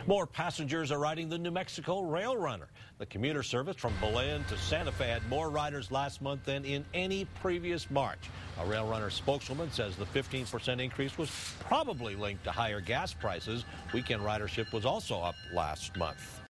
More passengers are riding the New Mexico Rail Runner. The commuter service from Belen to Santa Fe had more riders last month than in any previous March. A Rail Runner spokeswoman says the 15% increase was probably linked to higher gas prices. Weekend ridership was also up last month.